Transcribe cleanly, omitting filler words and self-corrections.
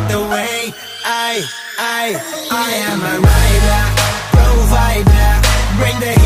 like the way I am a rider, provider, bring the